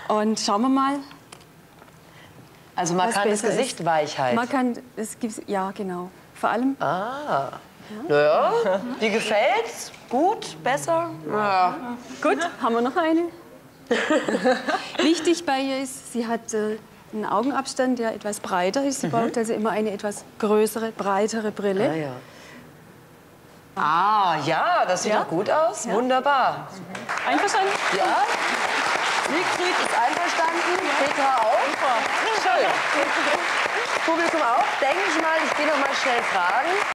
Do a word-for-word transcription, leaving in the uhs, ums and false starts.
Und schauen wir mal. Also man kann das Gesicht ist. Weichheit. Man kann, es gibt, ja genau. Vor allem. Ah, naja, die gefällt's? Gut, besser? Ja. Gut, haben wir noch eine? Wichtig bei ihr ist, sie hat äh, einen Augenabstand, der etwas breiter ist. Sie mhm. braucht also immer eine etwas größere, breitere Brille. Ah, ja. Ah, ja, das sieht ja? doch gut aus. Ja. Wunderbar. Mhm. Einverstanden? Ja. Siegfried ist einverstanden. Ja. Petra auch. Schön. Publikum auch. Denke ich mal, ich gehe noch mal schnell fragen.